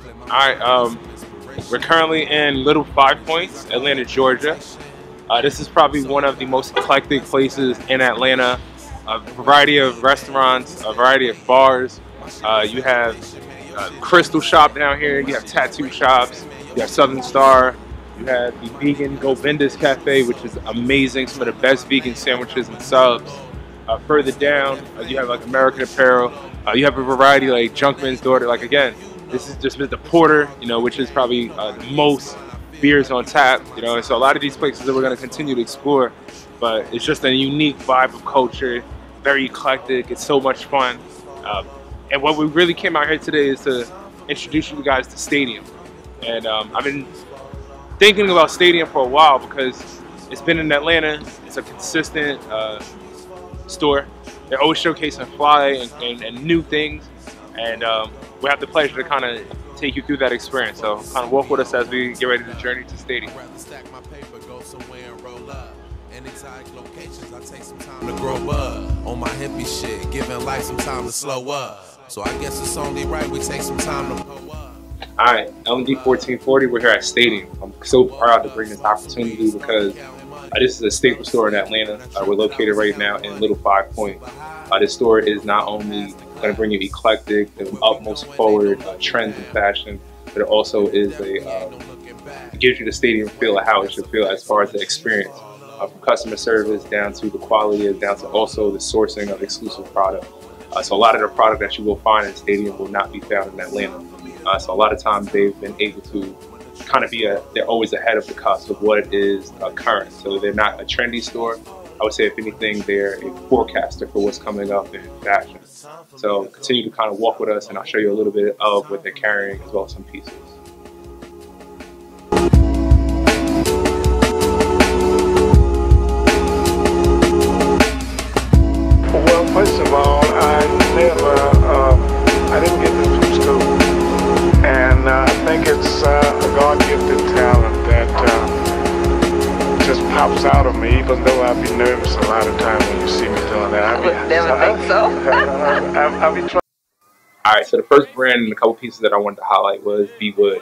Alright, we're currently in Little Five Points, Atlanta, Georgia. This is probably one of the most eclectic places in Atlanta. A variety of restaurants, a variety of bars. You have Crystal Shop down here, you have tattoo shops, you have Southern Star, you have the vegan Govinda's Cafe, which is amazing, some of the best vegan sandwiches and subs. Further down, you have like American Apparel. You have a variety like Junkman's Daughter. Like again, this is just the Porter, you know, which is probably the most beers on tap, you know. And so a lot of these places that we're going to continue to explore, but it's just a unique vibe of culture, very eclectic. It's so much fun. And what we really came out here today is to introduce you guys to Stadium. And I've been thinking about Stadium for a while because it's been in Atlanta. It's a consistent store. They're always showcasing fly and new things, and we have the pleasure to kind of take you through that experience. So kind of walk with us as we get ready to journey to Stadium. I take some time to grow up on my hippie shit, giving life some time to slow up. So I guess it's only right we take some time to pull up. Alright, LND1440, we're here at Stadium. I'm so proud to bring this opportunity because this is a staple store in Atlanta. We're located right now in Little Five Point. This store is not only going to bring you eclectic and utmost forward trends and fashion, but it also is it gives you the Stadium feel of how it should feel as far as the experience. From customer service down to the quality, down to also the sourcing of exclusive product. So a lot of the product that you will find in Stadium will not be found in Atlanta. So a lot of times they've been able to kind of they're always ahead of the cusp of what is current. So they're not a trendy store. I would say if anything, they're a forecaster for what's coming up in fashion. So continue to kind of walk with us and I'll show you a little bit of what they're carrying as well as some pieces. Well, first of all, I didn't get this from school. And I think it's a God-gifted talent that just pops out of me, even though I'd be nervous a lot of times when you see me doing that. I would never think so. I'll be trying. Alright, so the first brand and a couple pieces that I wanted to highlight was B Wood.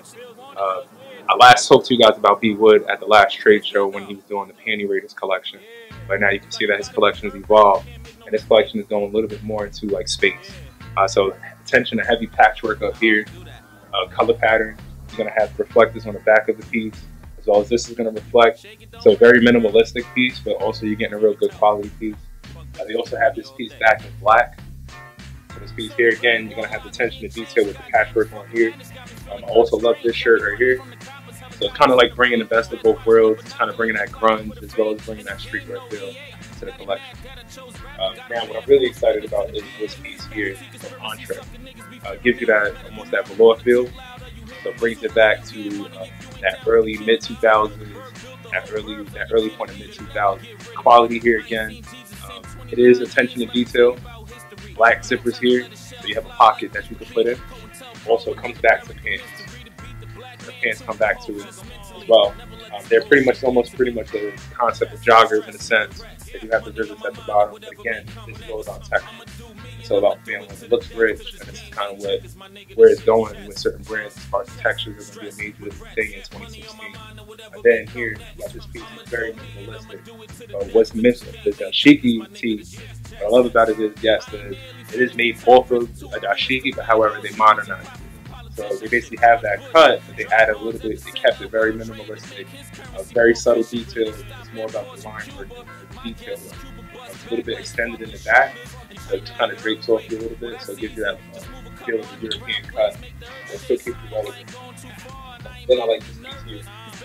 I last spoke to you guys about B Wood at the last trade show when he was doing the Panty Raiders collection. But now you can see that his collection has evolved, and his collection is going a little bit more into like space. So attention to heavy patchwork up here. Color pattern. You're going to have reflectors on the back of the piece, as well as this is going to reflect. So very minimalistic piece, but also you're getting a real good quality piece. They also have this piece back in black. So this piece here, again, you're going to have the attention to detail with the patchwork on here. I also love this shirt right here. So it's kind of like bringing the best of both worlds. It's kind of bringing that grunge as well as bringing that streetwear feel to the collection. Now, what I'm really excited about is this piece here, the entree. Gives you that almost that velour feel, so it brings it back to that early mid 2000s, that early point of mid 2000s. Quality here again. It is attention to detail. Black zippers here, so you have a pocket that you can put in. Also, it comes back to pants. The pants come back to it as well. They're almost pretty much the concept of joggers in a sense. They do have the rivets at the bottom, but again, this is all about texture. It's all about feeling. It looks rich, and this is kind of where it's going with certain brands as far as textures is going to be a major thing in 2016. And then here, you got this piece is very minimalistic. What's missing is the dashiki tee. What I love about it is, yes, it is made off of a dashiki, but however, they modernize it. So they basically have that cut, but they added a little bit, they kept it very minimalistic, very subtle detail. It's more about the line work, the detail work. It's a little bit extended in the back, so it kind of drapes off you a little bit, so it gives you that feel of the European cut. It still keeps you relevant. Then I like this piece here.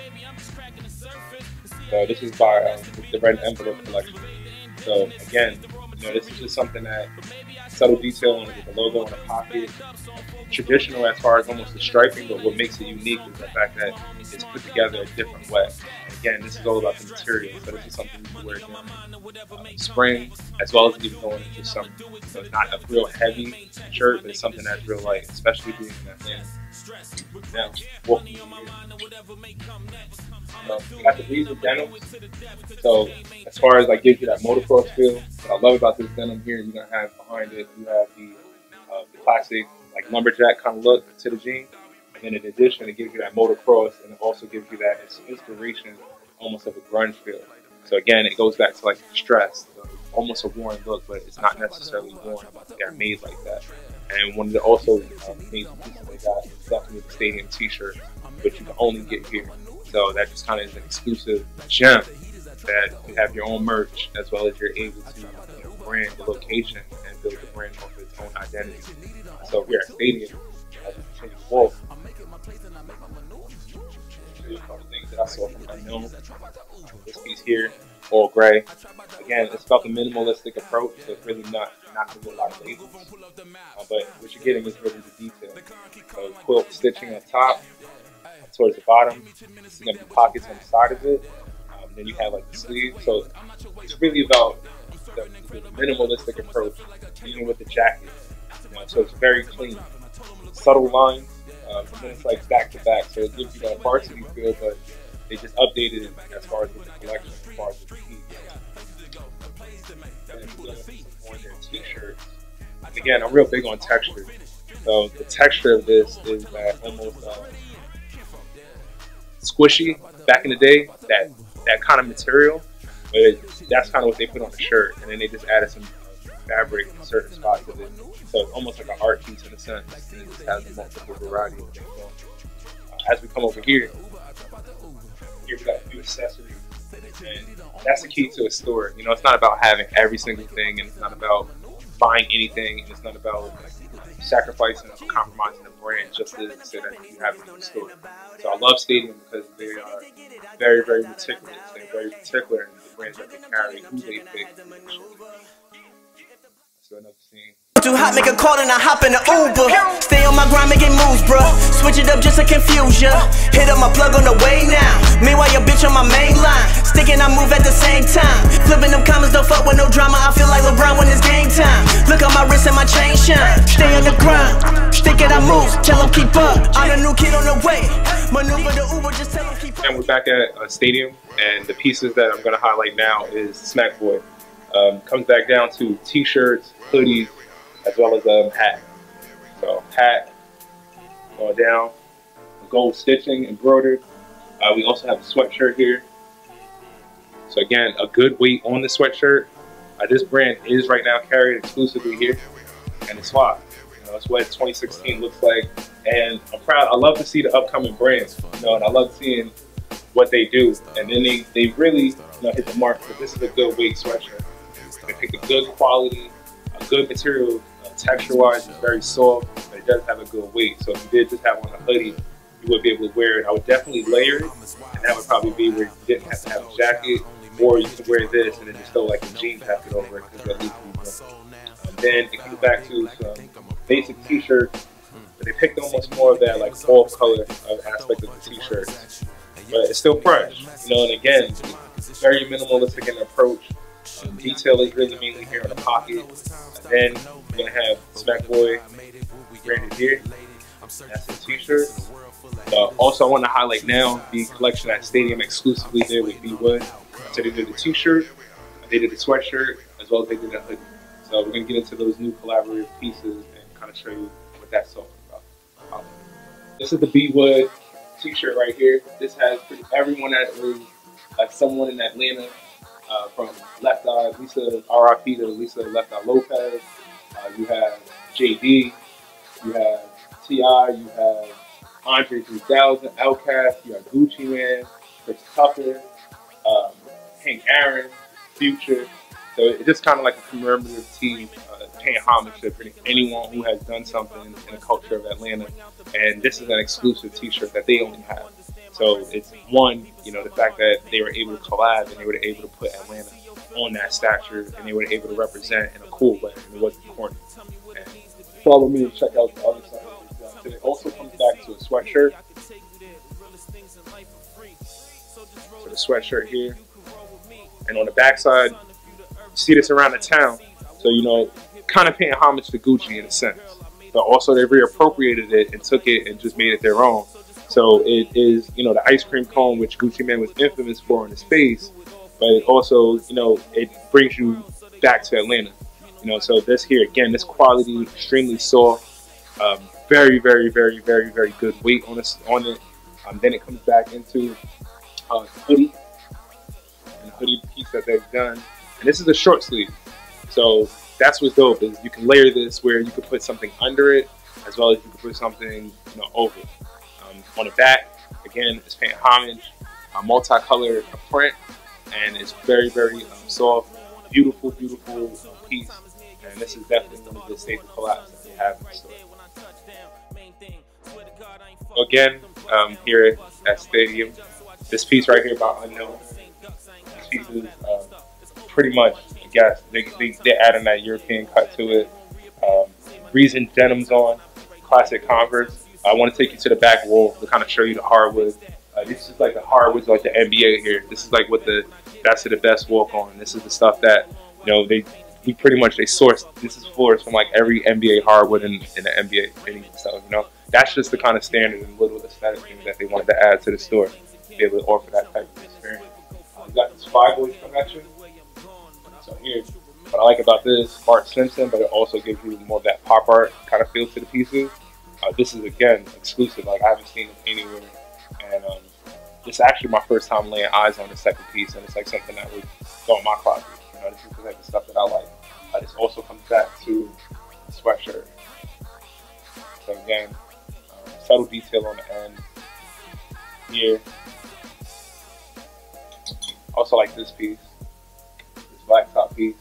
So this is by the Red Envelope collection. So again, you know, this is just something that subtle detail on it with the logo in the pocket. Traditional as far as almost the striping, but what makes it unique is the fact that it's put together a different way. And again, this is all about the material, so this is something you can wear during spring as well as even going into summer. So it's not a real heavy shirt, but it's something that's real light, especially being in Atlanta. Now, walking in here. You got the Weasel denim. So as far as like gives you that motocross feel, what I love about this denim here, you're gonna have behind it, you have the classic like lumberjack kind of look to the jean. And then in addition, it gives you that motocross, and it also gives you that inspiration, almost of a grunge feel. So again, it goes back to like stress, almost a worn look, but it's not necessarily worn. They're made like that. And one of the also amazing pieces they got is definitely the Stadium T-shirt, which you can only get here. So that just kind of is an exclusive gem that you have your own merch, as well as you're able to brand the location and build the brand off its own identity. So here at Stadium, as we continue to walk, a couple things that I saw from Unknown. This piece here, all gray. Again, it's about the minimalistic approach, so it's really not going to be a lot of labels. But what you're getting is really the detail. So quilt stitching on top, towards the bottom. There's going to be pockets on the side of it. Then you have like the sleeve. So it's really about the minimalistic approach, even with the jacket. So it's very clean. Subtle lines, and then it's like back to back. So it gives you that varsity feel, but they just updated it as far as with the collection, as far as with the piece. And their t-shirts. Again, I'm real big on texture. So the texture of this is that almost squishy back in the day, that kind of material, but that's kind of what they put on the shirt, and then they just added some fabric in certain spots of it. So it's almost like an art piece in a sense, and it just has a multiple variety of things going. As we come over here we've got a few accessories, and that's the key to a store. It's not about having every single thing, and it's not about buying anything, and it's not about sacrificing or compromising the brand just to say that you have it in the store. So I love Stadium because they are very, very meticulous. They're very particular in the brands that they carry, who they pick. So another scene. Too hot, make a call and I hop in the Uber. Stay on my grind, making moves, bruh. Switch it up just to confuse ya. Hit up my plug on the way now. Meanwhile, your bitch on my main line. Sticking, I move at the same time. Flipping them comments, don't fuck with no drama. I feel like LeBron when it's game time. Look at my wrist and my chain shine. Stay on the grind. Stick it, I move. Tell them keep up. I'm a new kid on the way. Maneuver the Uber, just tell them keep up. And we're back at Stadium, and the pieces that I'm going to highlight now is Smack Boy. Comes back down to t-shirts, hoodies, as well as hat. So hat going down, gold stitching embroidered. We also have a sweatshirt here. So again, a good weight on the sweatshirt. This brand is right now carried exclusively here, and it's fly. That's what 2016 looks like, and I'm proud. I love to see the upcoming brands, and I love seeing what they do, and then they really hit the mark. But this is a good weight sweatshirt. They pick a good quality, a good material. Texture-wise, it's very soft, but it does have a good weight. So if you did just have on a hoodie, you would be able to wear it. I would definitely layer it, and that would probably be where you didn't have to have a jacket, or you could wear this and then just throw like a jean jacket over it, because at least and then it comes back to some basic t-shirts, but they picked almost more of that like fall color aspect of the t-shirts, but it's still fresh, and again, it's very minimalistic in the approach. Detail is really mainly here on the pocket, and then we're gonna have Smack Boy branded here. That's the t-shirt. Also, I want to highlight now the collection at Stadium exclusively there with B Wood. So they did the t-shirt, they did the sweatshirt, as well as they did a hoodie. So we're gonna get into those new collaborative pieces and kind of show you what that's all about. This is the B Wood t-shirt right here. This has everyone that was someone in Atlanta. From Left Eye, Lisa, R.I.P. to Lisa Left Eye Lopez. You have JD, you have T.I., you have Andre 3000, Outkast, you have Gucci Man, Chris Tucker, Hank Aaron, Future. So it's just kind of like a commemorative team paying homage to anyone who has done something in the culture of Atlanta. And this is an exclusive t-shirt that they only have. So it's one, the fact that they were able to collab and they were able to put Atlanta on that stature, and they were able to represent in a cool way. And it wasn't corny. And follow me and check out the other side of this. So it also comes back to a sweatshirt. So the sweatshirt here, and on the back side, you see this around the town. So kind of paying homage to Gucci in a sense, but also they reappropriated it and took it and just made it their own. So it is, the ice cream cone, which Gucci Man was infamous for in his face, but it also, it brings you back to Atlanta. So this here, again, this quality, extremely soft, Very, very, very, very, very good weight on it. Then it comes back into the hoodie, and the hoodie piece that they've done. And this is a short sleeve, so that's what's dope, is you can layer this where you could put something under it, as well as you could put something, over it. On the back, again, it's paying homage, multicolored print, and it's very, very soft, beautiful, beautiful piece. And this is definitely one of the staple collabs that they have in the store. Again, here at Stadium, this piece right here by Unknown. This piece is pretty much, I guess, they're adding that European cut to it. Reason denims on, classic Converse. I want to take you to the back wall to kind of show you the hardwood. This is like the hardwoods, like the NBA here. This is like what the best of the best walk on. This is the stuff that, they pretty much, they source, this is floors from like every NBA hardwood in the NBA minis and stuff, That's just the kind of standard and little aesthetic things that they wanted to add to the store to be able to offer that type of experience. We got this 5-way connection. So here, what I like about this, Bart Simpson, but it also gives you more of that pop art kind of feel to the pieces. This is, again, exclusive. Like, I haven't seen it anywhere. And this is actually my first time laying eyes on the second piece, and it's like something that would go in my closet. This is the type of stuff that I like. This also comes back to the sweatshirt. So again, subtle detail on the end here. Also like this piece, this black top piece.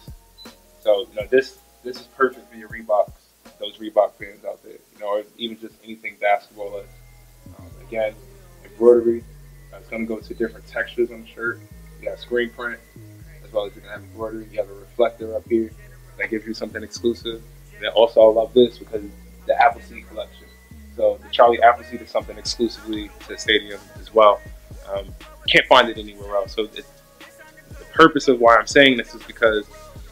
So this is perfect for your Reeboks, those Reebok fans out there. Or even just anything basketball. Again, embroidery. It's going to go to different textures on the shirt. You got screen print, as well as you're going to have embroidery. You have a reflector up here that gives you something exclusive. And then also I love this because the Appleseed collection. So the Charlie Appleseed is something exclusively to Stadium as well. Can't find it anywhere else. So the purpose of why I'm saying this is because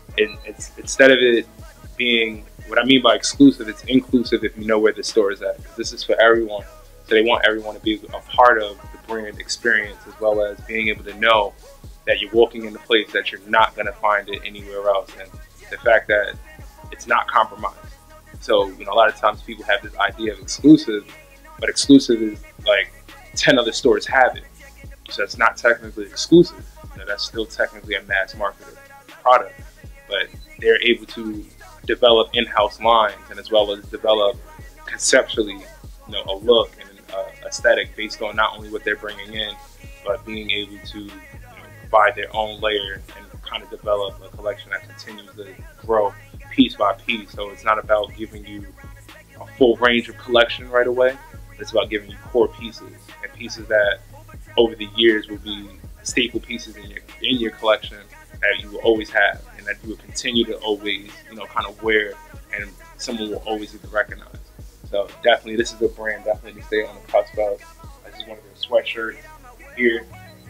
it's instead of it being, what I mean by exclusive, it's inclusive if you know where the store is at. This is for everyone. So they want everyone to be a part of the brand experience, as well as being able to know that you're walking in a place that you're not going to find it anywhere else. And the fact that it's not compromised. So, a lot of times people have this idea of exclusive, but exclusive is like 10 other stores have it. So it's not technically exclusive. That's still technically a mass marketed product. But they're able to develop in-house lines, and as well as develop conceptually, a look and an aesthetic based on not only what they're bringing in, but being able to provide their own layer and kind of develop a collection that continues to grow piece by piece. So it's not about giving you a full range of collection right away. It's about giving you core pieces, and pieces that over the years will be staple pieces in your collection that you will always have, and that you will continue to always, kind of wear, and someone will always either recognize. So definitely, this is a brand definitely to stay on the cusp of. This is one of their sweatshirts here.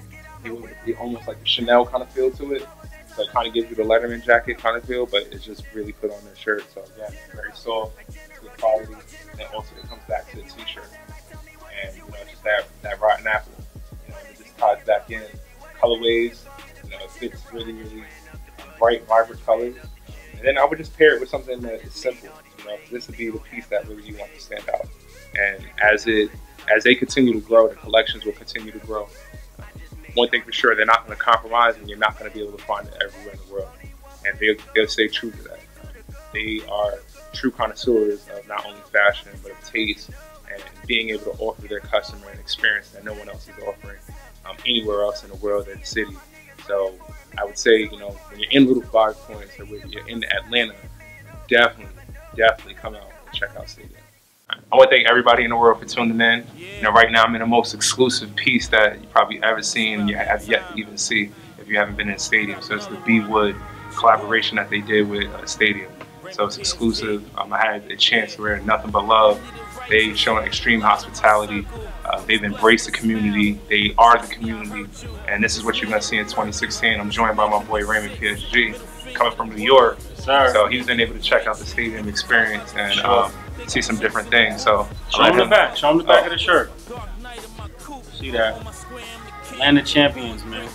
It would be almost like a Chanel kind of feel to it. So it kind of gives you the Letterman jacket kind of feel, but it's just really put on their shirt. So again, very soft, good quality, and then also it comes back to the t-shirt. And it's just that rotten apple. It just ties back in. Colorways, it fits really, really bright, vibrant colors. And then I would just pair it with something that is simple. This would be the piece that really you want to stand out. And as they continue to grow, the collections will continue to grow. One thing for sure, they're not going to compromise, and you're not going to be able to find it everywhere in the world. And they'll stay true to that. They are true connoisseurs of not only fashion, but of taste, and being able to offer their customer an experience that no one else is offering anywhere else in the world or the city. So I would say, when you're in Little 5 Points, or when you're in Atlanta, definitely come out and check out Stadium. I want to thank everybody in the world for tuning in. Right now I'm in the most exclusive piece that you've probably ever seen, and you have yet to even see if you haven't been in Stadium. So it's the B Wood collaboration that they did with Stadium. So it's exclusive. I had a chance to wear Nothing But Love. They've shown extreme hospitality. They've embraced the community. They are the community. And this is what you're going to see in 2016. I'm joined by my boy Raymond PSG, coming from New York. So he's been able to check out the Stadium experience and see some different things. So show him the back. Show him the back of the shirt. See that? Land of champions, man.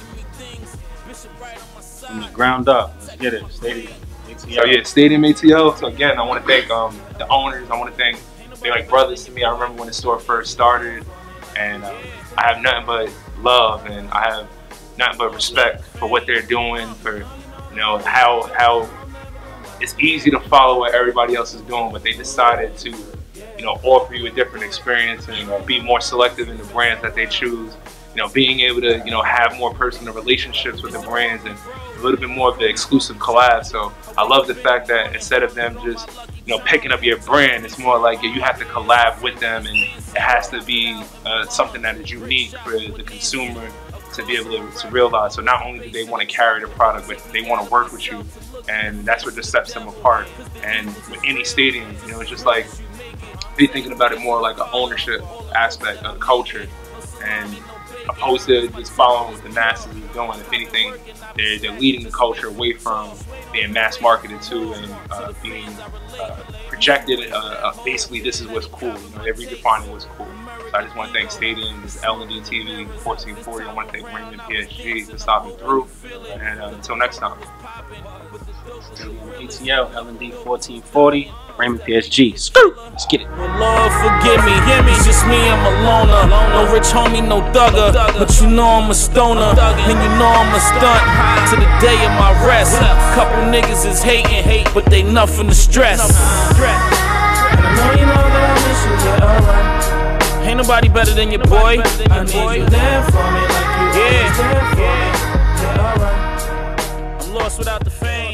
From the ground up. Let's get it. Stadium ATL. So yeah, Stadium ATL. So again, I want to thank the owners. I want to thank they're like brothers to me. I remember when the store first started, and I have nothing but love, and I have nothing but respect for what they're doing, for, you know, how it's easy to follow what everybody else is doing, but they decided to, you know, offer you a different experience and be more selective in the brands that they choose. You know, being able to, you know, have more personal relationships with the brands and a little bit more of the exclusive collab. So I love the fact that instead of them just, you know, picking up your brand, it's more like you have to collab with them, and it has to be something that is unique for the consumer to be able to realize. So not only do they want to carry the product, but they want to work with you, and that's what just sets them apart. And with any stadium, you know, it's just like be thinking about it more like an ownership aspect of culture, and opposed to just following what the masses is doing. If anything, they're leading the culture away from being mass marketed to, and being projected. Basically, this is what's cool. You know, they're redefining what's cool. So I just want to thank Stadium, this is LND1440. I want to thank Raymond PSG for stopping through. And until next time. ATL, LND1440, Raymond PSG. Skirt! Let's get it. Lord, forgive me. It's just me, I'm a loner. No rich homie, no thugger. But you know I'm a stoner. And you know I'm a stunt. To the day of my rest. Couple niggas is hating, but they nothing to stress. And I know you know that I miss you, yeah, alright. Ain't nobody better than your boy. I need you there for me like you always there for me. Yeah, alright. I'm lost without the fame.